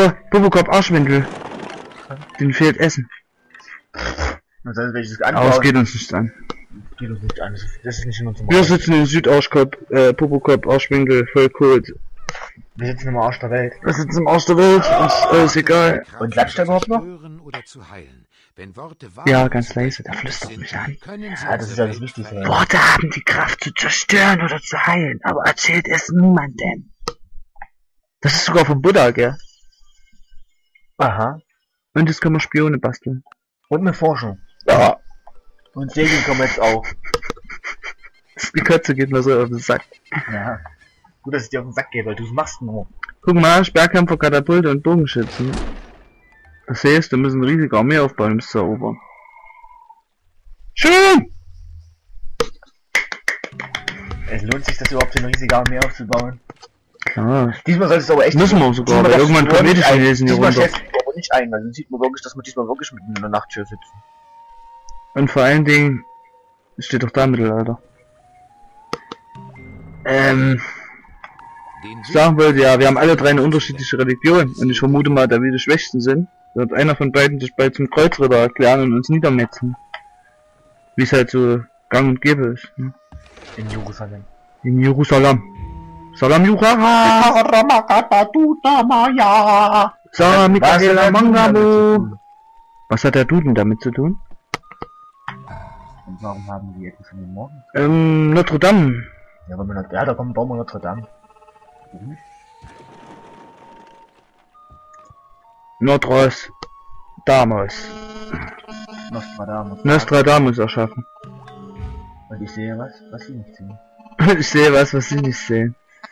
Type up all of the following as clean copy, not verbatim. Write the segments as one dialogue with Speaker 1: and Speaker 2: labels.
Speaker 1: hier, Bubokop Arschwindel. Den fehlt Essen.
Speaker 2: Was heißt, welches
Speaker 1: Aber es geht uns nicht an.
Speaker 2: Geht uns nicht an. Das ist nicht in unserem
Speaker 1: Wir
Speaker 2: Arsch.
Speaker 1: sitzen in Südauschkopf, Bubokop Arschwindel, voll cool.
Speaker 2: Wir sitzen im Arsch der Welt.
Speaker 1: Wir sitzen im Arsch der Welt, uns ist alles egal.
Speaker 2: Und klatscht der überhaupt noch?
Speaker 3: Oder zu heilen. Wenn Worte
Speaker 1: Ja, ganz leise, der flüstert mich an.
Speaker 2: Ja, das ist ja das Wichtigste. Ja.
Speaker 1: Worte haben die Kraft zu zerstören oder zu heilen, aber erzählt es niemandem. Das ist sogar vom Buddha, gell?
Speaker 2: Aha.
Speaker 1: Und das kann man Spione basteln.
Speaker 2: Und eine Forschung.
Speaker 1: Ja.
Speaker 2: Und Segeln kommen jetzt auch.
Speaker 1: Die Katze geht mir so auf den Sack.
Speaker 2: Ja. Gut, dass ich dir auf den Sack gehe, weil du es machst nur.
Speaker 1: Guck mal, Sperrkämpfer, Katapulte und Bogenschützen. Das heißt, wir müssen eine riesige Armee aufbauen, um es zu erobern. Schön!
Speaker 2: Es lohnt sich, das überhaupt eine riesige Armee aufzubauen.
Speaker 1: Klar.
Speaker 2: Diesmal soll es aber echt...
Speaker 1: Müssen wir sogar, weil irgendwann kommen die Chinesen hier
Speaker 2: Diesmal
Speaker 1: runter.
Speaker 2: schätzt du aber nicht ein, weil dann sieht man wirklich, dass wir diesmal wirklich mitten in der Nachttür sitzen.
Speaker 1: Und vor allen Dingen, es steht doch da Mittelalter. Ich sagen wollte, ja, wir haben alle drei eine unterschiedliche Religion und ich vermute mal, da wir die Schwächsten sind, wird einer von beiden sich bald zum Kreuzritter erklären und uns niedermetzen. Wie es halt so gang und gäbe ist. Ne?
Speaker 2: In Jerusalem.
Speaker 1: In Jerusalem. Salam Jura! Salam Michaela Mangabo! Was hat der Duden damit zu tun?
Speaker 2: Und warum haben die etwas von dem Morgen?
Speaker 1: Notre Dame.
Speaker 2: Ja, wenn wir, ja, da kommen bauen wir Notre Dame.
Speaker 1: Nordros. Damos. Nostradamus erschaffen.
Speaker 2: Und ich sehe was sie nicht sehen.
Speaker 1: Ich sehe was sie nicht sehen.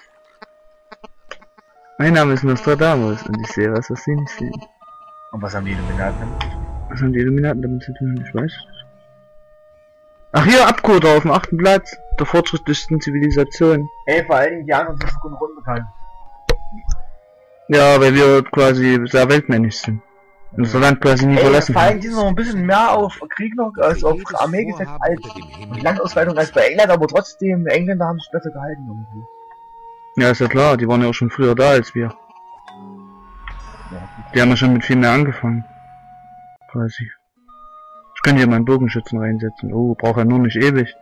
Speaker 1: Mein Name ist Nostradamus und ich sehe was sie nicht sehen.
Speaker 2: Und was haben die Illuminaten damit?
Speaker 1: Was haben die Illuminaten damit zu tun? Ich weiß nicht. Ach hier, Abkoder auf dem 8. Platz der fortschrittlichsten Zivilisation.
Speaker 2: Ey, vor allen Dingen die anderen sind von Grund bekannt.
Speaker 1: Ja, weil wir quasi sehr weltmännisch sind. Unser Land quasi nie verlassen
Speaker 2: vor allem
Speaker 1: haben.
Speaker 2: die sind noch ein bisschen mehr auf Krieg noch als auf Armee gesetzt als und Landausweitung als bei England, aber trotzdem, Engländer haben sich besser gehalten irgendwie.
Speaker 1: Ja, ist ja klar, die waren ja auch schon früher da als wir.
Speaker 2: Ja,
Speaker 1: Die haben ja schon mit viel mehr angefangen. Quasi. Ich könnte hier meinen Bogenschützen reinsetzen. Oh, braucht er nur nicht ewig.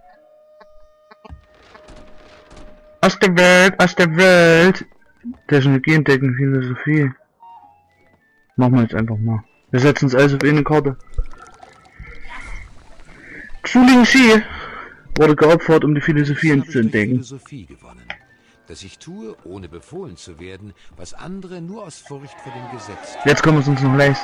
Speaker 1: Aus der Welt, aus der Welt! Technologie entdecken, Philosophie. Machen wir jetzt einfach mal. Wir setzen uns alles auf eine Karte. Xuling Shi wurde geopfert, um die Philosophie zu entdecken.
Speaker 3: Philosophie gewonnen. Dass ich tue, ohne befohlen zu werden, was andere nur aus Furcht vor dem Gesetz tun.
Speaker 1: Jetzt können wir es uns noch leisten.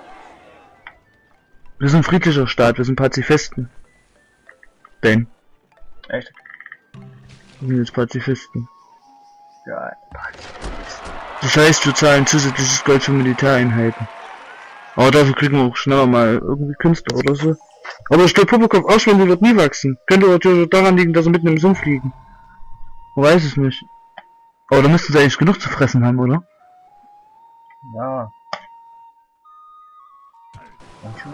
Speaker 1: Wir sind ein friedlicher Staat, wir sind Pazifisten. Denn
Speaker 2: echt?
Speaker 1: wir sind jetzt Pazifisten.
Speaker 2: Ja,
Speaker 1: Das heißt, wir zahlen zusätzliches Geld für Militäreinheiten. Aber dafür kriegen wir auch schneller mal irgendwie Künstler oder so. Aber ich glaube, Popokop Arschwindel wird nie wachsen. Könnte natürlich daran liegen, dass sie mitten im Sumpf liegen. Man weiß es nicht. Aber da müssten sie eigentlich genug zu fressen haben, oder?
Speaker 2: ja. Dankeschön.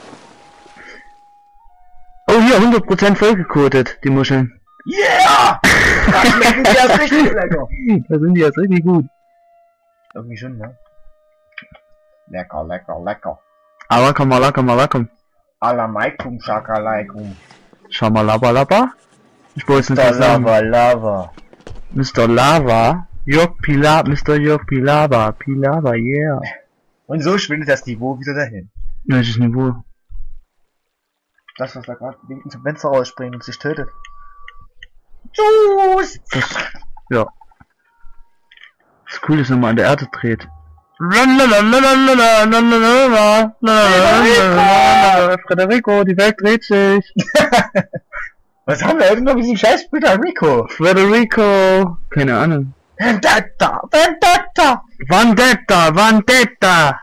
Speaker 1: Oh, hier, 100% vollgekotet, die Muscheln.
Speaker 2: Yeah! Das schmecken die erst richtig lecker.
Speaker 1: Da sind die jetzt richtig gut.
Speaker 2: Irgendwie schon, ne? Lecker, lecker, lecker.
Speaker 1: Alaikum, alaikum, alaikum.
Speaker 2: Alamaikum, Shakalaikum.
Speaker 1: Schamalaba. Ich wollte es nicht mehr sagen.
Speaker 2: Lava.
Speaker 1: Mr. Lava. Jörg Pilar, Mr. Jörg Pilava. Pilava, yeah.
Speaker 2: Und so schwindet das Niveau wieder dahin.
Speaker 1: Welches Niveau?
Speaker 2: Das, was da gerade linken zum Fenster rausspringt und sich tötet. Tschüss!
Speaker 1: Das, ja. Das cool ist, wenn man an der Erde dreht. Frederico, die Welt dreht sich.
Speaker 2: Was haben wir irgendwo mit diesem scheiß Frederico?
Speaker 1: Frederico, keine Ahnung.
Speaker 2: Vendetta! Vendetta!
Speaker 1: Vendetta, Vendetta.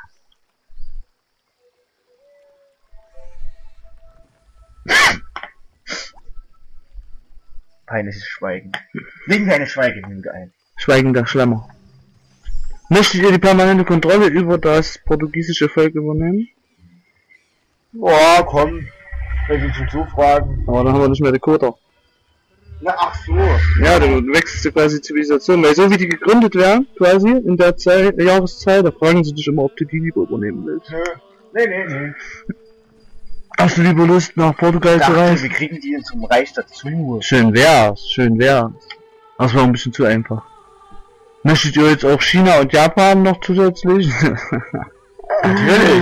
Speaker 2: Peinliches Schweigen. Legen wir eine Schweigeminute ein.
Speaker 1: Schweigender Schlemmer. Möchtet ihr die permanente Kontrolle über das portugiesische Volk übernehmen?
Speaker 2: Boah, komm. Wenn Sie schon so fragen.
Speaker 1: Aber dann haben wir nicht mehr die Quota.
Speaker 2: Na, ach so.
Speaker 1: Ja, du wechselst ja quasi Zivilisation, weil so wie die gegründet werden, quasi, in der Jahreszeit, da fragen sie dich immer, ob du die lieber übernehmen willst.
Speaker 2: Nö. Nee.
Speaker 1: Hast du lieber Lust, nach Portugal zu reisen?
Speaker 2: Wir kriegen die zum Reich dazu.
Speaker 1: Schön wär's. Das war ein bisschen zu einfach. Möchtet ihr jetzt auch China und Japan noch zusätzlich?
Speaker 2: Natürlich.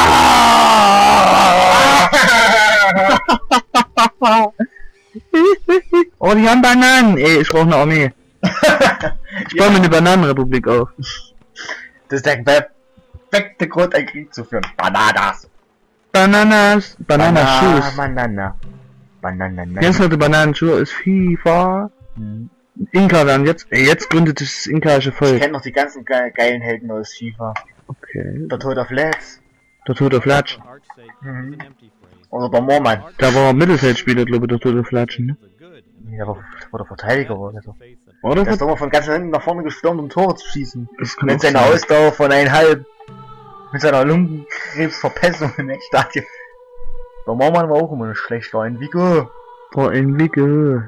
Speaker 1: Oh, die haben Bananen. Ey, ich brauche eine Armee. Ich baue mir eine Bananenrepublik auf.
Speaker 2: Das ist der perfekte Grund, einen Krieg zu führen. Bananas.
Speaker 1: Bananenschuss.
Speaker 2: Banana.
Speaker 1: Jetzt hatte Bananenschuhe ist FIFA. Inka dann jetzt gründet das inkaische
Speaker 2: Ich
Speaker 1: Volk.
Speaker 2: kenne noch die ganzen geilen Helden aus FIFA.
Speaker 1: Okay.
Speaker 2: Der Tod auf Let's.
Speaker 1: Der Tote Flatsch.
Speaker 2: Oder der Moormann.
Speaker 1: Da war Mittelfeldspieler, glaube ich, der Tote Flatschen, ne?
Speaker 2: Ja, der war der Verteidiger oder so.
Speaker 1: Oder?
Speaker 2: Der ist doch mal von ganz hinten nach vorne gestürmt, um Tore zu schießen.
Speaker 1: Das kann
Speaker 2: Mit
Speaker 1: auch
Speaker 2: seiner
Speaker 1: sein.
Speaker 2: Ausdauer von 1,5. Mit seiner Lungenkrebsverpessung im Eckstadion. Der Moormann war auch immer nicht schlecht, war Envigo.
Speaker 1: Boah, Envigo,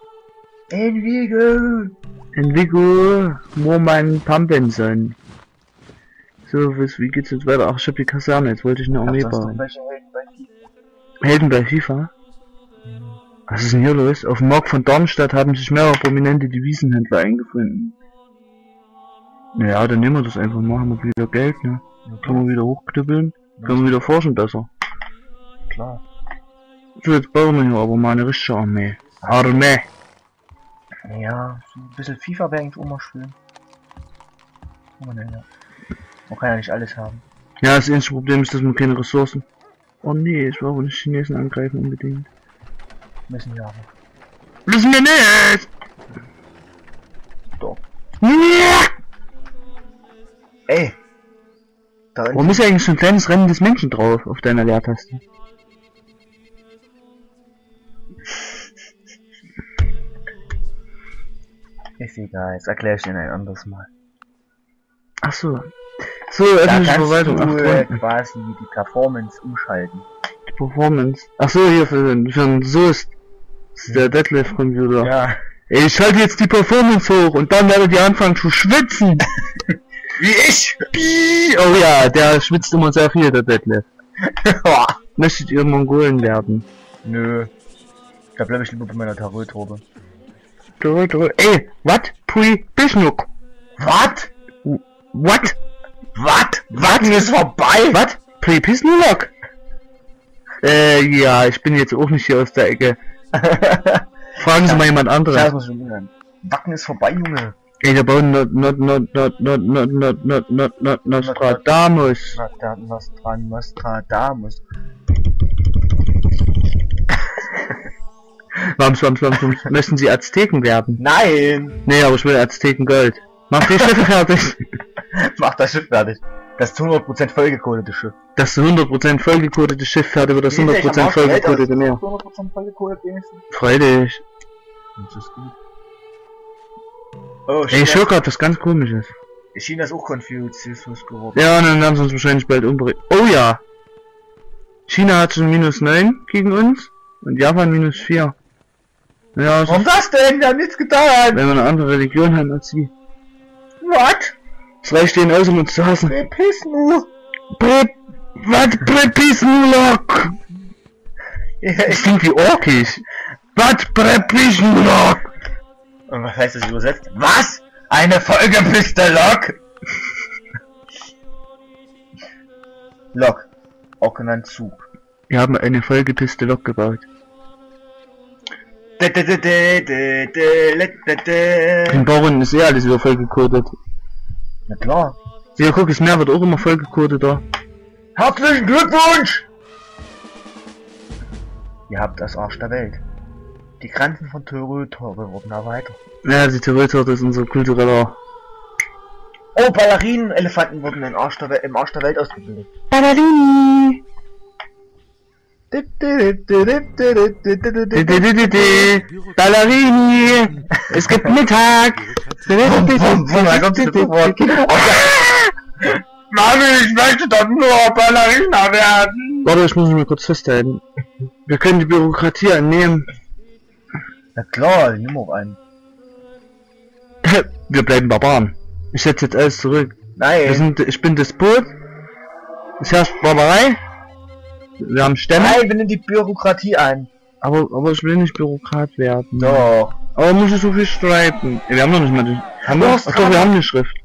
Speaker 1: Moormann, Pampenson. So, wie geht's jetzt weiter? Ach, ich hab die Kaserne, jetzt wollte ich eine Armee bauen. Helden bei FIFA? Was ist denn hier los? Auf dem Markt von Darmstadt haben sich mehrere prominente Devisenhändler eingefunden. Naja, dann nehmen wir das einfach, machen wir wieder Geld, ne? Können wir wieder hochknüppeln, können wir wieder forschen besser.
Speaker 2: Klar.
Speaker 1: So, jetzt bauen wir hier aber mal eine richtige Armee.
Speaker 2: Ja, so ein bisschen FIFA wäre eigentlich auch mal schön. Man kann ja nicht alles haben.
Speaker 1: Ja, das einzige Problem ist, dass wir keine Ressourcen. Oh nee, ich will aber nicht Chinesen angreifen unbedingt.
Speaker 2: Müssen wir aber.
Speaker 1: Müssen wir nicht!
Speaker 2: Doch.
Speaker 1: Ja!
Speaker 2: Ey! Da
Speaker 1: Warum ist eigentlich so ein kleines rennendes Menschen drauf auf deiner Leertaste?
Speaker 2: ist egal, jetzt erkläre ich dir ein anderes Mal.
Speaker 1: Ach so. So,
Speaker 2: Da
Speaker 1: öffentliche
Speaker 2: kannst
Speaker 1: Verwaltung.
Speaker 2: du quasi die Performance umschalten.
Speaker 1: Die Performance. Ach so, hier für den Soest. Das ist der Detlef-Computer.
Speaker 2: Ja.
Speaker 1: Ey, ich schalte jetzt die Performance hoch und dann werdet ihr anfangen zu schwitzen.
Speaker 2: Wie ich!
Speaker 1: Oh ja, der schwitzt immer sehr viel, der Detlef. Möchtet ihr Mongolen werden?
Speaker 2: Nö. Da bleib ich lieber bei meiner Tarot-Truppe.
Speaker 1: Ey, what? Pui Bischnuck.
Speaker 2: Was?
Speaker 1: What?
Speaker 2: Wacken ist vorbei!
Speaker 1: Was? Pui Pisnulok? Ja, ich bin jetzt auch nicht hier aus der Ecke. Fragen Sie mal jemand
Speaker 2: Das
Speaker 1: anderes.
Speaker 2: muss ich schon ändern. Wacken ist vorbei, Junge.
Speaker 1: Ey, der bauen Nostradamus.
Speaker 2: Nostradamus.
Speaker 1: Wams. Möchten Sie Azteken werden?
Speaker 2: Nein!
Speaker 1: Nee, aber ich will Azteken Gold. Mach die Schiffe fertig.
Speaker 2: Mach das Schiff fertig. Das ist 100% vollgekodete Schiff.
Speaker 1: Das 100% vollgekodete Schiff fertig wird das 100% vollgekodete Meer.
Speaker 2: 100% vollgekodet wenigstens.
Speaker 1: Freu dich.
Speaker 2: Das ist gut. Oh,
Speaker 1: Ey, ich höre grad was ganz komisches.
Speaker 2: China ist auch Konfuzius geworden.
Speaker 1: Ja, und dann werden sie uns wahrscheinlich bald umbringen. Oh ja! China hat schon -9 gegen uns und Japan -4. Ja, also,
Speaker 2: Warum das denn? Wir haben nichts getan!
Speaker 1: wenn wir eine andere Religion haben als sie.
Speaker 2: What?
Speaker 1: Es reicht denen aus, um uns zu hassen.
Speaker 2: Pisnu!
Speaker 1: Prepisnulok! Das klingt wie orkisch. Prepisnulok!
Speaker 2: Und was heißt das übersetzt? Was? Eine vollgepisste Lok? Lok. Auch genannt Zug.
Speaker 1: Wir haben eine vollgepisste Lok gebaut. Den Bauern ist alles wieder vollgekodet.
Speaker 2: Na klar.
Speaker 1: Ja, guck, das Meer wird auch immer vollgekodet da.
Speaker 2: Herzlichen Glückwunsch! Ihr habt das Arsch der Welt. Die Grenzen von Tore wurden erweitert.
Speaker 1: Ja, die Tiroltorte ist unser kultureller...
Speaker 2: Oh, Ballerinen-Elefanten wurden im Arsch der Welt ausgebildet.
Speaker 1: Ballerini! Ballerini! Es gibt Mittag!
Speaker 2: Woher kommt diese Wort? Mami, ich möchte doch nur Ballerina werden!
Speaker 1: Warte, ich muss mich mal kurz festhalten. Wir können die Bürokratie annehmen.
Speaker 2: Na klar, ich nimm auch einen.
Speaker 1: Wir bleiben Barbaren. Ich setze jetzt alles zurück.
Speaker 2: Nein.
Speaker 1: Ich bin Despot. Es herrscht Barbarei. Wir haben Stämme.
Speaker 2: Nein, wir nehmen die Bürokratie ein.
Speaker 1: Aber ich will nicht Bürokrat werden.
Speaker 2: Doch.
Speaker 1: Aber muss ich so viel streiten? Wir haben noch nicht mal die... Haben wir? Ach doch, wir haben die Schrift.